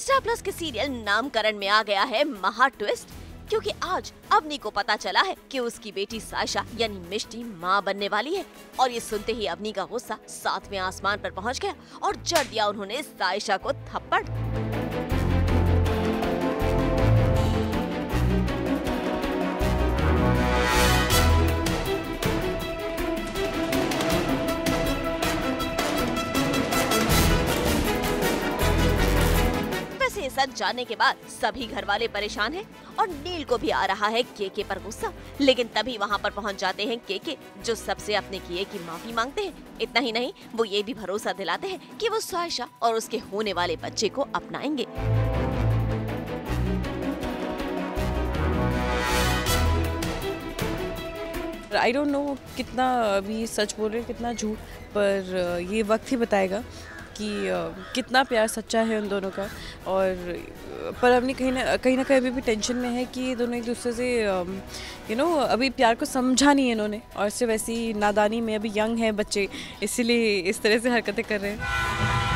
Star plus के serial नामकरण में आ गया है महा ट्विस्ट, क्योंकि आज अवनी को पता चला है कि उसकी बेटी साशा यानी मिष्टी माँ बनने वाली है। और ये सुनते ही अवनी का गुस्सा 7वें आसमान पर पहुंच गया और जड़ दिया उन्होंने साशा को थप्पड़। ये सच जानने के बाद सभी घर वाले परेशान हैं और नील को भी आ रहा है केके पर गुस्सा। लेकिन तभी वहां पर पहुंच जाते हैं केके, जो सबसे अपने किए की माफी मांगते हैं। इतना ही नहीं, वो ये भी भरोसा दिलाते हैं कि वो साशा और उसके होने वाले बच्चे को अपनाएंगे। आई डोंट नो कितना अभी सच बोल रहे हैं कितना झूठ, पर ये वक्त ही बताएगा कि कितना प्यार सच्चा है उन दोनों का। और पर अपनी कहीं ना कहीं अभी भी टेंशन में है कि ये दोनों एक दूसरे से अभी प्यार को समझा नहीं है इन्होंने, और सिर्फ वैसी नादानी में अभी यंग है बच्चे, इसीलिए इस तरह से हरकतें कर रहे हैं।